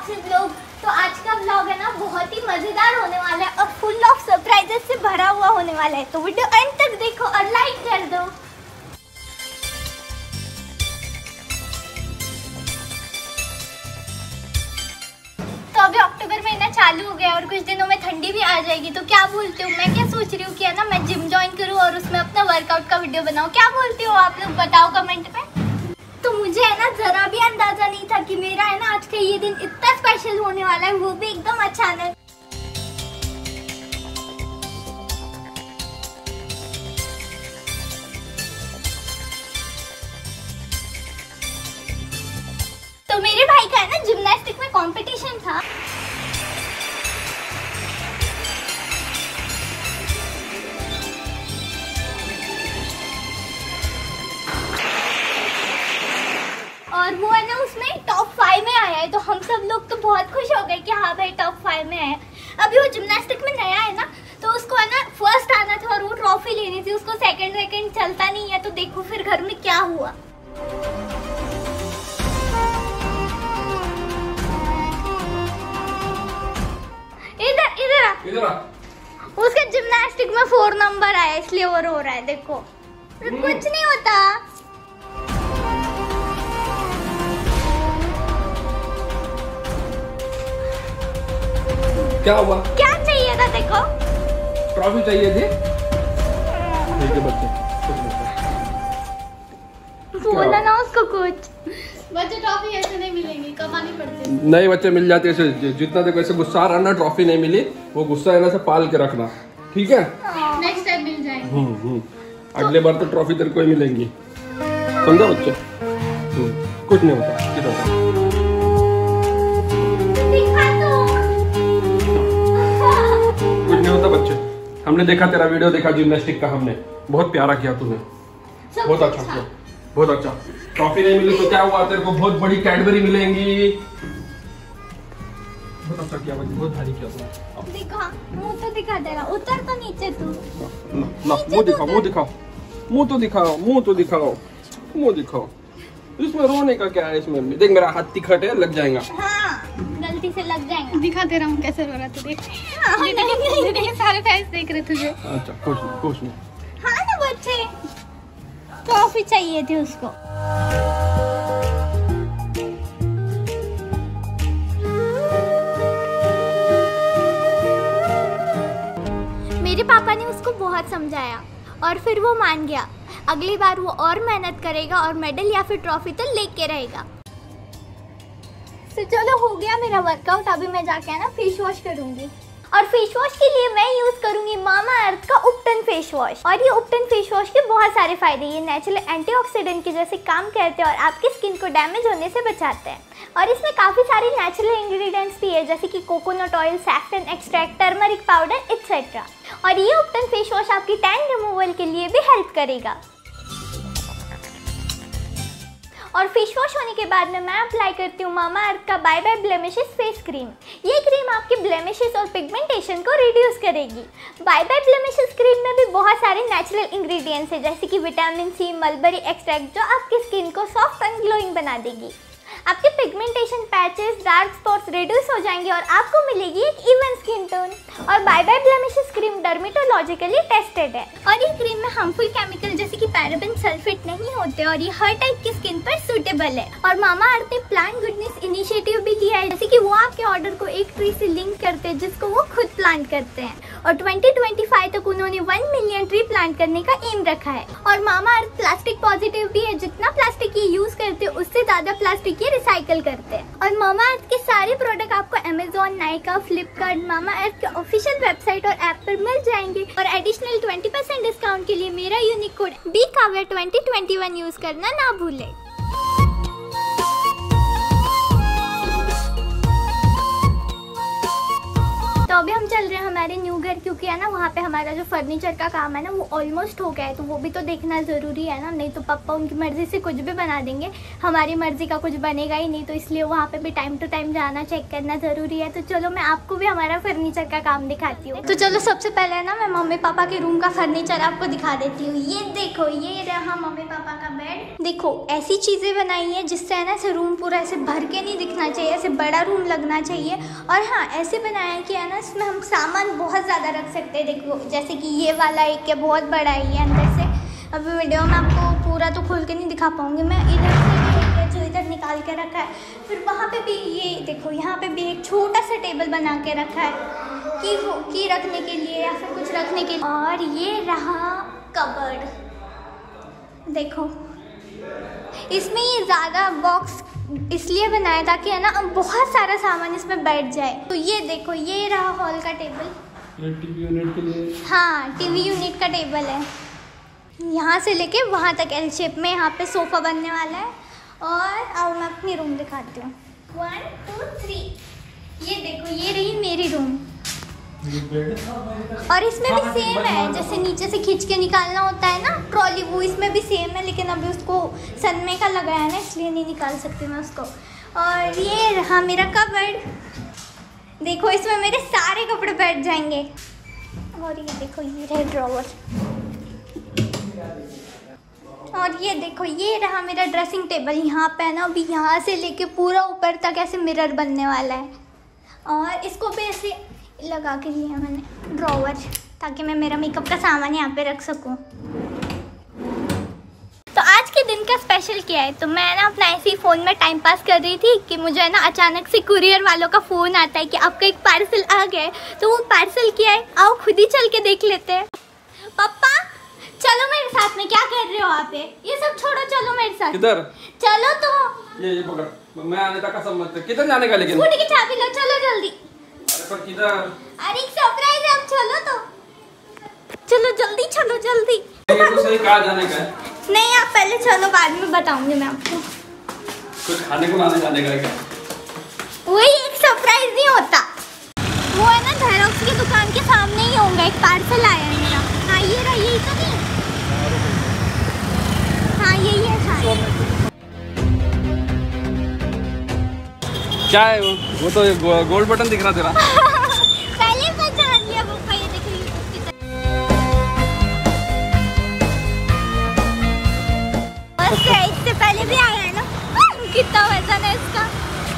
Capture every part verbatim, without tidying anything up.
सब लोग। तो आज का व्लॉग है ना बहुत ही मजेदार होने वाला है और फुल ऑफ सरप्राइजेस से भरा हुआ होने वाला है, तो वीडियो एंड तक देखो और लाइक कर दो। तो अभी अक्टूबर महीना चालू हो गया और कुछ दिनों में ठंडी भी आ जाएगी, तो क्या बोलते हो, मैं क्या सोच रही हूँ कि है ना मैं जिम ज्वाइन करूँ और उसमें अपना वर्कआउट का वीडियो बनाऊँ। क्या बोलते हो आप लोग, बताओ कमेंट में। तो मुझे है ना जरा भी अंदाजा नहीं था कि मेरा है ना आज का ये दिन इतना स्पेशल होने वाला है, वो भी एकदम अचानक। तो मेरे भाई का है ना जिम्नास्टिक में कंपटीशन था। और वो है ना उसमें टॉप फाइव में आया है, तो हम सब लोग तो बहुत खुश हो गए कि हाँ भाई टॉप फाइव में है। अभी वो जिम्नास्टिक में नया है ना, तो उसको है ना फर्स्ट आना था और वो ट्रॉफी लेनी थी, उसको सेकंड सेकंड चलता नहीं है। तो देखो फिर घर में क्या हुआ। इधर इधर इधर उसके जिम्नास्टिक में फोर नंबर आया इसलिए वो रो रहा है। देखो कुछ नहीं होता। क्या हुआ? क्या चाहिए था? देखो ट्रॉफी चाहिए थी। ठीक है बच्चे, बोला ना उसको कुछ। बच्चे ट्रॉफी ऐसे नहीं मिलेंगी, कमानी पड़ती है। नहीं बच्चे मिल जाते ऐसे, जितना देखो ऐसे गुस्सा आ रहा ना ट्रॉफी नहीं मिली, वो गुस्सा है ना से पाल के रखना, ठीक है? नेक्स्ट टाइम मिल जाएंगे। हम्म हम्म अगले बार तो ट्रॉफी तेरे को ही मिलेंगी, समझा बच्चे? कुछ नहीं होता, किधर होता? कुछ नहीं होता बच्चे, हमने देखा तेरा वीडियो देखा जिम्नास्टिक का, हमने बहुत प्यारा किया तूने, बहुत अच्छा किया, बहुत अच्छा। ट्रॉफी नहीं मिली तो क्या हुआ, तेरे को बहुत बड़ी कैडबरी मिलेंगी। बहुत अच्छा किया बच्चे, बहुत भारी किया तूने। दिखा मुंह तो दिखा तेरा, उतर तो नीचे तू। ना मुंह दिखाओ, मुंह दिखाओ, मुंह तो दिखाओ, मुंह तो दिखाओ, मुंह दिखाओ। इसमें रोने का क्या है? इसमें देख मेरा हाथ तिखट है, लग जाएगा। हाँ, गलती से लग जाएगा। दिखा दे रहा हूँ कैसे रो रहा था, देख। हाँ, नहीं, नहीं, नहीं, सारे फैंस देख रहे तुझे। अच्छा कुछ नहीं, कुछ नहीं। हाँ ना बच्चे, ट्रॉफी चाहिए थी उसको। मेरे पापा ने उसको बहुत समझाया और फिर वो मान गया। अगली बार वो और मेहनत करेगा और मेडल या फिर ट्रॉफी तो लेके रहेगा। तो चलो हो गया मेरा वर्कआउट, अभी मैं जाके है ना फेस वॉश करूंगी। और फेस वॉश के लिए मैं यूज करूंगी मामा अर्थ का उपटन फेस वॉश। और ये उपटन फेस वॉश के बहुत सारे फायदे, ये नेचुरल एंटीऑक्सीडेंट के जैसे काम करते हैं और आपकी स्किन को डैमेज होने से बचाते हैं। और इसमें काफी सारी नेचुरल इंग्रेडिएंट्स भी है, जैसे कि coconut oil, saffron extract, turmeric powder etcetera. और ये उपटन फेस वॉश आपकी टैन रिमूवल के लिए भी हेल्प करेगा। और फेस वॉश होने के बाद में मैं अप्लाई करती हूँ मामा अर्थ का bye bye blemishes face cream. ये क्रीम आपके ब्लेमिशेस और पिगमेंटेशन को रिड्यूस करेगी। बाय बाय ब्लेमिशेस क्रीम में भी बहुत सारे नेचुरल इंग्रेडिएंट्स हैं, जैसे कि विटामिन सी, मलबरी एक्सट्रैक्ट, जो आपकी स्किन को सॉफ्ट एंड ग्लोइंग बना देगी। आपके pigmentation, patches, dark spots reduce हो जाएंगे और आपको मिलेगी एक इवन स्किन टोन। और bye bye blemishes cream dermatologically tested है और ये क्रीम में हार्मफुल केमिकल जैसे कि पैराबेन, सल्फेट नहीं होते और ये हर टाइप की स्किन पर सूटेबल है। और मामा अर्थ ने प्लांट गुडनेस इनिशिएटिव भी लिया है, जैसे कि वो आपके ऑर्डर को एक ट्री से लिंक करते हैं जिसको वो खुद प्लांट करते हैं। और ट्वेंटी ट्वेंटी फाइव तक उन्होंने वन मिलियन ट्री प्लांट करने का एम रखा है। और मामा अर्थ प्लास्टिक पॉजिटिव भी है, जितना प्लास्टिक ये यूज करते हैं उससे ज्यादा प्लास्टिक ये रिसाइकल करते हैं। और मामा अर्थ के सारे प्रोडक्ट आपको Amazon, Nykaa, Flipkart, Mamaearth के ऑफिशियल वेबसाइट और ऐप पर मिल जाएंगे। और एडिशनल ट्वेंटी परसेंट डिस्काउंट के लिए मेरा unique code B Kavya twenty twenty one use करना ना भूलें। तो अभी हम चल रहे हैं हमारे हमारे न्यू घर, क्योंकि है ना वहाँ पे हमारा जो फर्नीचर का काम है ना वो ऑलमोस्ट हो गया है, तो वो भी तो देखना ज़रूरी है ना, नहीं तो पापा उनकी मर्ज़ी से कुछ भी बना देंगे, हमारी मर्ज़ी का कुछ बनेगा ही नहीं, तो इसलिए वहाँ पे भी टाइम टू टाइम जाना चेक करना ज़रूरी है। तो चलो मैं आपको भी हमारा फर्नीचर का काम दिखाती हूँ। तो चलो सबसे पहले ना मैं मम्मी पापा के रूम का फर्नीचर आपको दिखा देती हूँ। ये देखो, ये रहा मम्मी पापा का बेड। देखो ऐसी चीज़ें बनाई है जिससे है ना ऐसे रूम पूरा ऐसे भर के नहीं दिखना चाहिए, ऐसे बड़ा रूम लगना चाहिए। और हाँ, ऐसे बनाया है कि है ना इसमें हम सामान बहुत ज़्यादा रख सकते हैं। देखो जैसे कि ये वाला एक है, बहुत बड़ा है ये अंदर से। अभी वीडियो में आपको पूरा तो खोल के नहीं दिखा पाऊँगी मैं। इधर से जो इधर निकाल के रखा है, फिर वहाँ पे भी ये देखो, यहाँ पे भी एक छोटा सा टेबल बना के रखा है कि वो की रखने के लिए या फिर कुछ रखने के लिए। और ये रहा कबर्ड, देखो इसमें ये ज़्यादा बॉक्स इसलिए बनाया ताकि है ना अब बहुत सारा सामान इसमें बैठ जाए। तो ये देखो, ये रहा हॉल का टेबल, टीवी यूनिट के लिए। हाँ, टीवी यूनिट का टेबल है। यहाँ से लेके वहाँ तक एल शेप में यहाँ पे सोफ़ा बनने वाला है। और अब मैं अपनी रूम दिखाती हूँ। वन टू थ्री, ये देखो ये रही मेरी रूम। और इसमें भी सेम है, जैसे नीचे से खींच के निकालना होता है ना ट्रॉली, वो इसमें भी सेम है, लेकिन अभी उसको सनमे का लगाया है ना इसलिए नहीं निकाल सकती मैं उसको। और ये रहा मेरा कबर्ड, देखो इसमें मेरे सारे कपड़े बैठ जाएंगे। और ये देखो ये रहे ड्रॉवर। और ये देखो ये रहा मेरा ड्रेसिंग टेबल। यहाँ पे है ना अभी यहाँ से लेके पूरा ऊपर तक ऐसे मिरर बनने वाला है। और इसको भी ऐसे लगा के लिया मैंने ड्रॉवर, ताकि मैं मेरा मेकअप का सामान यहाँ पे रख सकूँ। तो आज के दिन का स्पेशल क्या है, तो मैं ना अपना ऐसे ही फ़ोन में टाइम पास कर रही थी कि मुझे ना अचानक से कुरियर वालों का फ़ोन आता है कि आपका एक पार्सल आ गया है। तो वो पार्सल क्या है, आओ खुद ही चल के देख लेते हैं। पापा चलो मेरे साथ में, क्या कर रहे हो आप? ये सब छोड़ो, चलो मेरे साथ। किधर? चलो तो ये ये पकड़, मैं आने तक का सम्मत। किधर जाने का? लेकिन स्कूटी की चाबी लो, चलो जल्दी। अरे पर किधर? अरे एक सरप्राइज है, अब चलो तो, चलो जल्दी, चलो जल्दी। ये तो सही, कहाँ जाने का है? नहीं आप पहले चलो, बाद में बताऊंगी मैं आपको। कुछ खाने को लाने जाने का है क्या? वही एक सरप्राइज नहीं होता, वो है ना जेरॉक्स की दुकान के सामने ही होगा। एक पार्सल आया है मेरा। हाँ ये रहा, यही तो नहीं? हाँ यही है शायद। क्या है वो? वो तो गो, गोल्ड बटन दिख रहा तेरा। पहले पहचान लिया वो। ये देखो यूट्यूब की तरह। बस है, इससे पहले भी आया है ना। कितना वजन है इसका?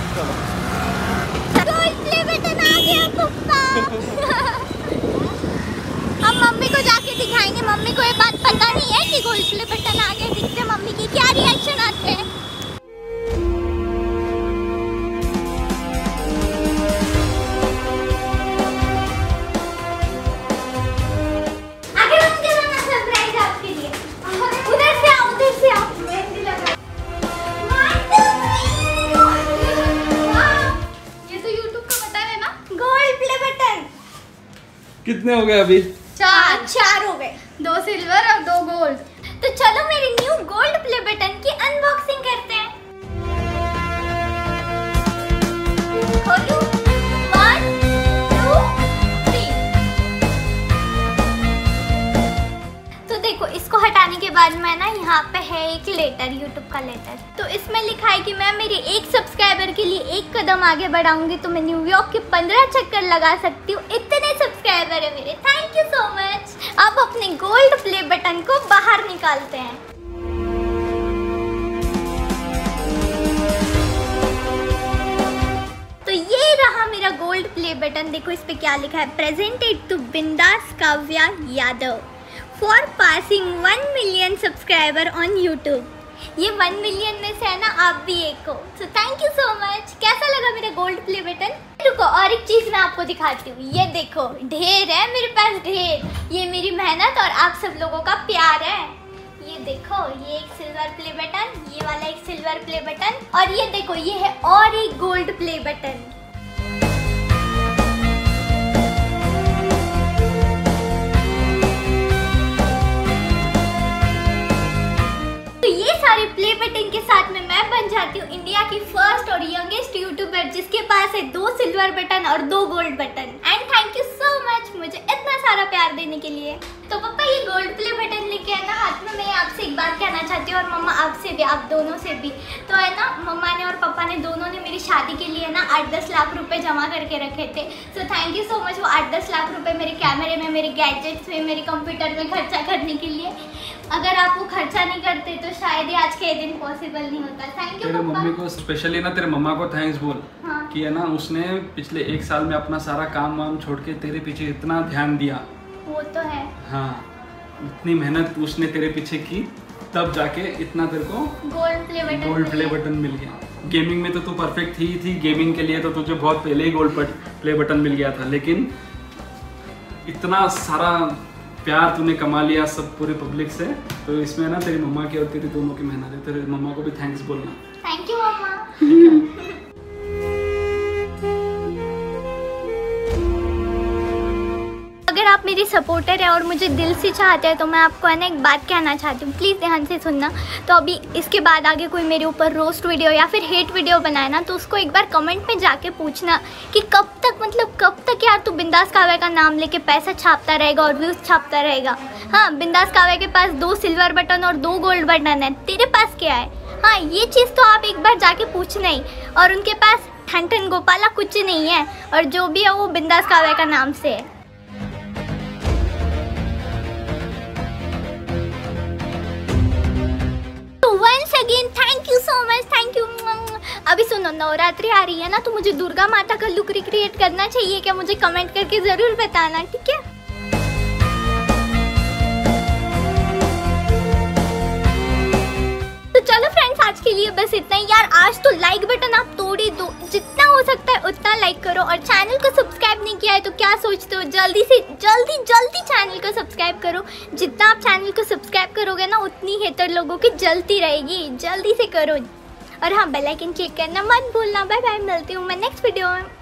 गोल्ड प्ले बटन आ गया पप्पा। हम मम्मी को जाके दिखाएंगे। मम्मी को ये बात पता नहीं है कि गोल्ड प्ले बटन आ गया। दिखते मम्मी की क्या रिएक्शन आते हैं। कितने हो गए अभी? चार चार हो गए, दो सिल्वर और दो गोल्ड। तो चलो मेरे न्यू गोल्ड प्ले बटन की अनबॉक्सिंग करते हैं। खोलूं? One, two, three. तो देखो इसको हटाने के बाद में ना यहाँ पे है एक लेटर, यूट्यूब का लेटर। तो इसमें लिखा है कि मैं मेरे एक सब्सक्राइबर के लिए एक कदम आगे बढ़ाऊंगी तो मैं न्यूयॉर्क के पंद्रह चक्कर लगा सकती हूँ। इतने सब्सक्राइबर है मेरे, थैंक यू सो मच। अब अपने गोल्ड प्ले बटन को बाहर निकालते हैं। तो ये रहा मेरा गोल्ड प्ले बटन। देखो इस पे क्या लिखा है, presented to Bindass Kavya Yadav for passing one million subscriber on YouTube. ये वन मिलियन में से है ना आप भी एक हो, so thank you so much. कैसा लगा मेरा गोल्ड प्ले बटन? रुको और एक चीज मैं आपको दिखाती हूँ। ये देखो ढेर है मेरे पास, ढेर। ये मेरी मेहनत और आप सब लोगों का प्यार है। ये देखो ये एक सिल्वर प्ले बटन, ये वाला एक सिल्वर प्ले बटन, और ये देखो ये है और एक गोल्ड प्ले बटन। तो ये सारे प्ले बटन के साथ में मैं बन जाती हूँ इंडिया की फर्स्ट और यंगेस्ट यूट्यूबर जिसके पास है दो सिल्वर बटन और दो gold button. And thank you so much मुझे इतना सारा प्यार देने के लिए। तो पापा ये गोल्ड प्ले बटन लेके है ना हाथ में, मैं आपसे एक बात कहना चाहती हूँ और मम्मा आपसे भी, आप दोनों से भी। तो है ना मम्मा ने और पापा ने दोनों ने मेरी शादी के लिए ना आठ दस लाख रुपए जमा करके रखे थे। So thank you so much वो आठ दस लाख रुपए मेरे कैमरे में, मेरे गैजेट्स में, मेरे कंप्यूटर में खर्चा करने के लिए। अगर आप वो खर्चा नहीं करते तो शायद ही आज के दिन पॉसिबल नहीं होता। थैंक यू तेरे मम्मी को स्पेशली ना, तेरे मम्मा को थैंक्स बोल। हाँ। कि है ना उसने पिछले एक साल में अपना सारा काम वाम छोड़ के तेरे पीछे इतना ध्यान दिया। वो तो है। हाँ, इतनी मेहनत उसने तेरे पीछे की, तब जाके इतना तेरे को gold play button gold play button मिल गया। गेमिंग में तो तू परफेक्ट थी थी गेमिंग के लिए तो तुझे बहुत पहले ही गोल्ड प्ले बटन मिल गया था, लेकिन इतना सारा प्यार तूने कमा लिया सब पूरे पब्लिक से, तो इसमें ना तेरी मम्मा की और तेरी दोनों की मेहनत है। तेरे मम्मा को भी थैंक्स बोलना। Thank you mama. ठीक है। अगर आप मेरी सपोर्टर है और मुझे दिल से चाहते हैं तो मैं आपको है ना एक बात कहना चाहती हूँ, प्लीज़ ध्यान से सुनना। तो अभी इसके बाद आगे कोई मेरे ऊपर रोस्ट वीडियो या फिर हेट वीडियो बनाए ना तो उसको एक बार कमेंट में जाके पूछना कि कब तक, मतलब कब तक यार तू बिंदास काव्या का नाम लेके पैसा छापता रहेगा और व्यूज़ छापता रहेगा। हाँ, बिंदास काव्या के पास दो सिल्वर बटन और दो गोल्ड बटन है, तेरे पास क्या है? हाँ, ये चीज़ तो आप एक बार जाके पूछना ही। और उनके पास ठन ठन गोपाला कुछ नहीं है और जो भी है वो बिंदास काव्या का नाम से है। Once again, thank you so much, thank you। अभी सुनो, नवरात्रि आ रही है ना तो मुझे दुर्गा माता का लुक रिक्रिएट करना चाहिए क्या? मुझे कमेंट करके जरूर बताना, ठीक है? तो चलो फ्रेंड्स, आज के लिए बस इतना ही यार। आज तो लाइक बटन आप तोड़ ही दो, जितना हो सकता है उतना लाइक करो। और चैनल को सब्सक्राइब नहीं किया है तो क्या सोचते हो, जल्दी से जल्दी जल्दी चैनल को सब्सक्राइब करो। जितना आप चैनल को सब्सक्राइब करोगे ना उतनी हेटर लोगों की जलती रहेगी, जल्दी से करो। और हाँ, बेल आइकन क्लिक करना मत भूलना। बाय बाय, मिलती हूँ मैं नेक्स्ट वीडियो में।